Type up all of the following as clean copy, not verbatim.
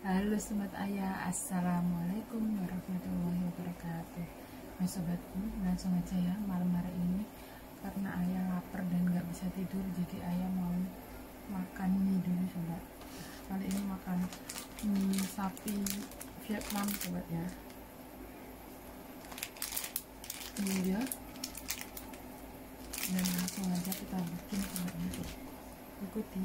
Halo Sobat Ayah, Assalamualaikum warahmatullahi wabarakatuh. Nah sobatku, langsung aja ya malam hari ini. Karena Ayah lapar dan gak bisa tidur, jadi Ayah mau makan mie dulu sobat. Kali ini makan mie sapi Vietnam sobat ya. Ini dia. Dan langsung aja kita bikin sobat ya. Ikuti.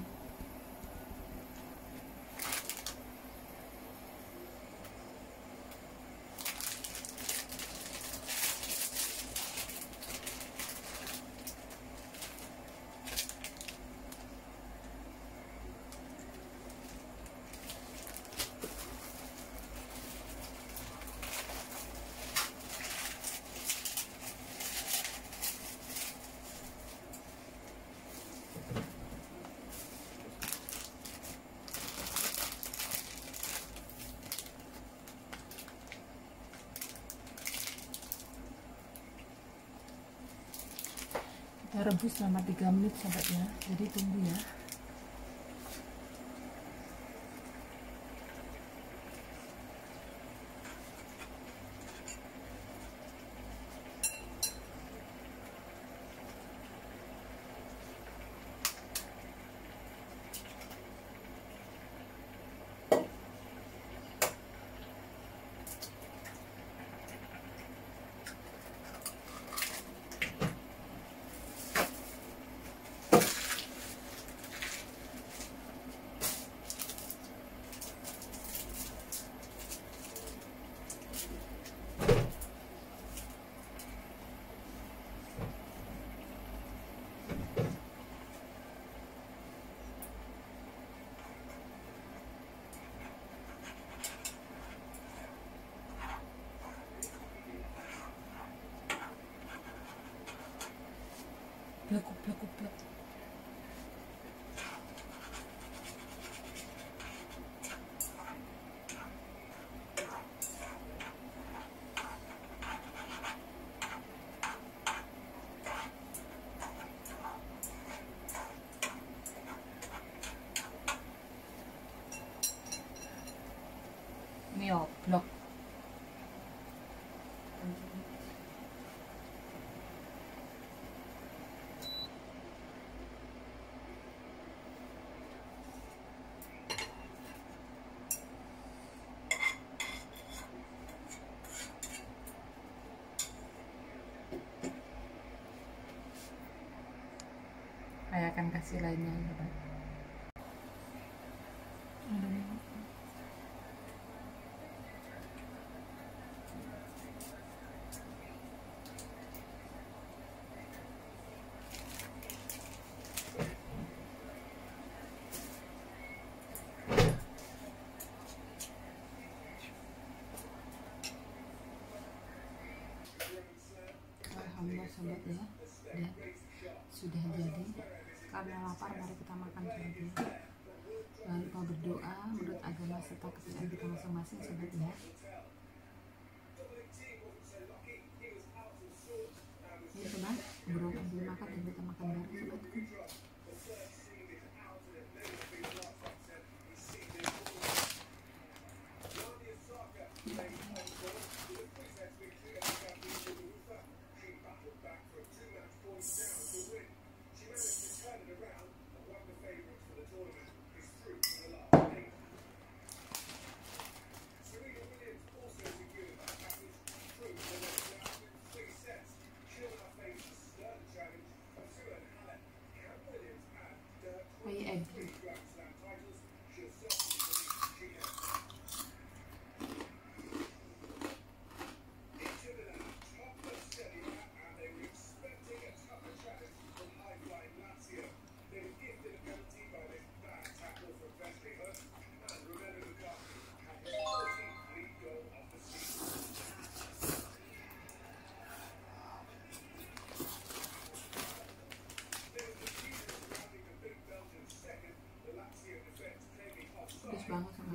Kita rebus selama 3 menit sobat ya, jadi tunggu ya. Blek. Ini oblok. Saya akan kasih lainnya ya Pak. Alhamdulillah sobat ya, dan sudah jadi. Karena lapar, mari kita makan sobat ya. Jangan lupa berdoa menurut agama serta kepercayaan kita masing-masing sobat ya. Ini sobat, belum makan dan kita makan bareng sobatku. Banget sama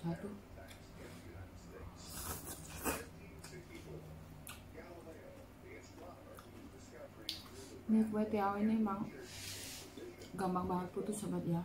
wabarakatuh. Ini kue tiaw ini emang gampang banget putus sobat ya.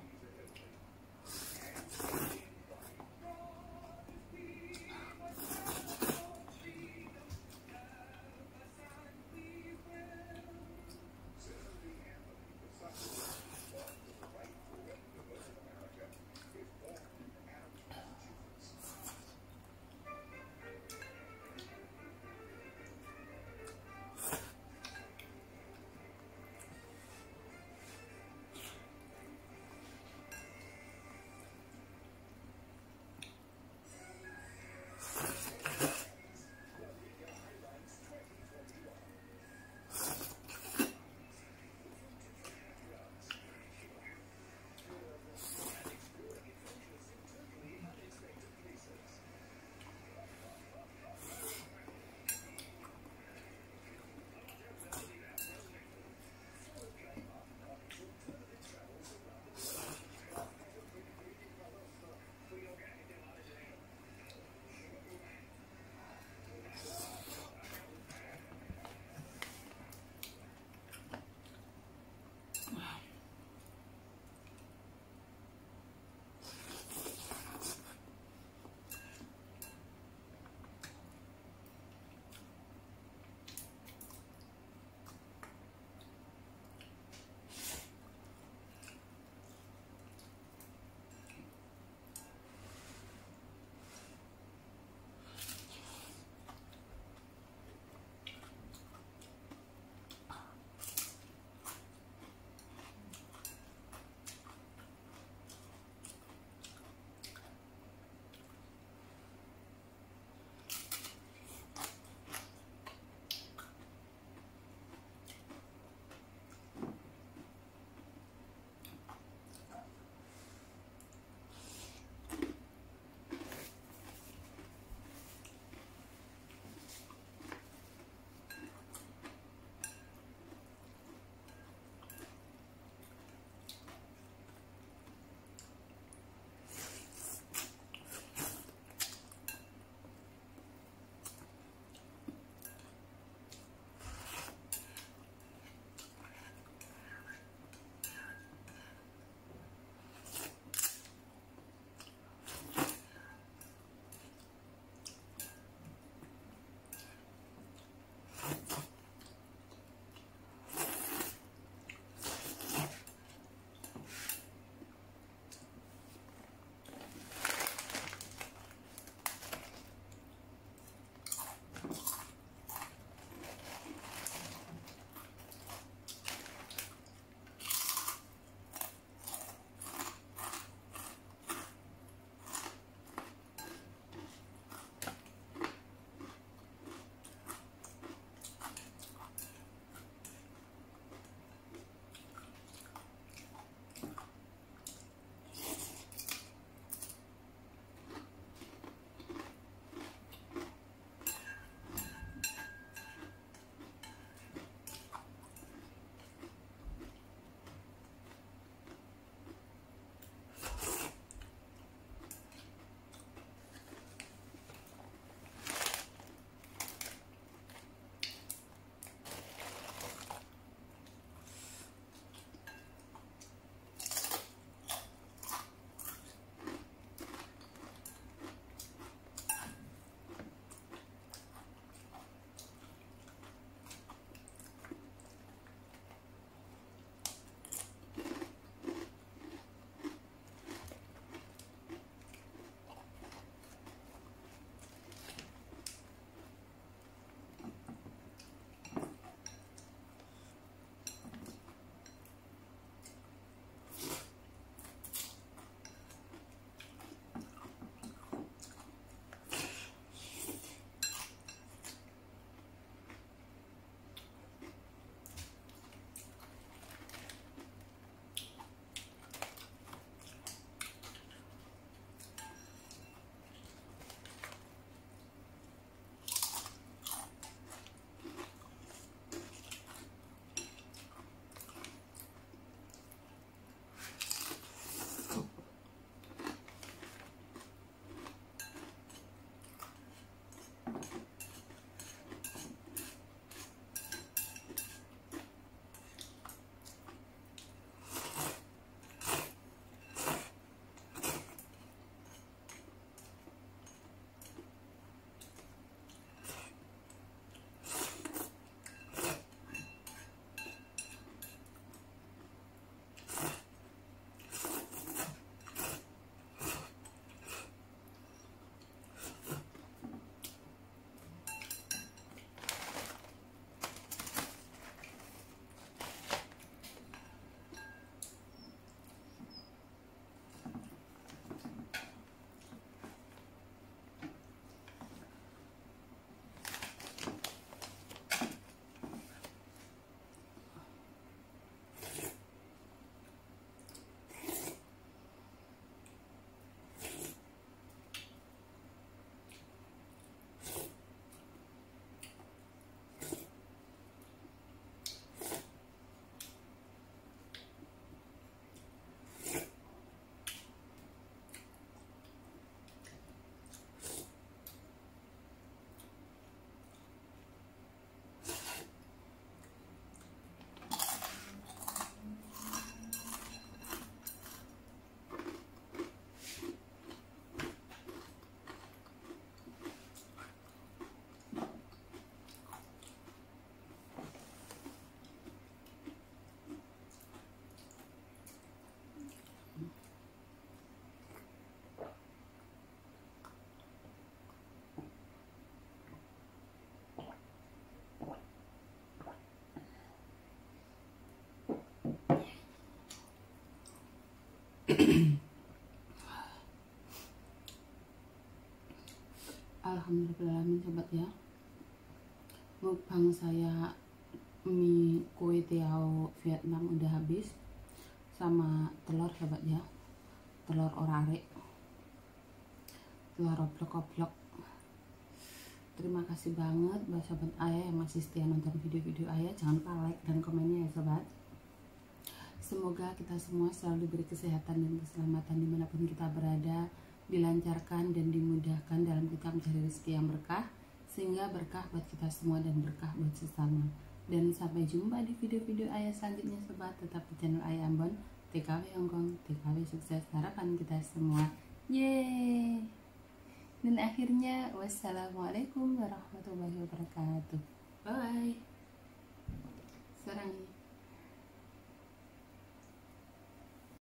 Alhamdulillahirrahmanirrahim sobat ya. Mukbang saya mie kue tiao Vietnam udah habis, sama telur sobat ya, telur orare, telur oplok-oplok. Terima kasih banget buat sobat ayah yang masih setia nonton video-video ayah. Jangan lupa like dan komennya ya sobat. Semoga kita semua selalu diberi kesehatan dan keselamatan dimanapun kita berada, dilancarkan dan dimudahkan dalam kita mencari rezeki yang berkah, sehingga berkah buat kita semua dan berkah buat sesama. Dan sampai jumpa di video-video ayah selanjutnya sobat. Tetap di channel ayah Ambon, TKW Hongkong, TKW sukses, harapan kita semua. Yeay. Dan akhirnya wassalamualaikum warahmatullahi wabarakatuh. Bye.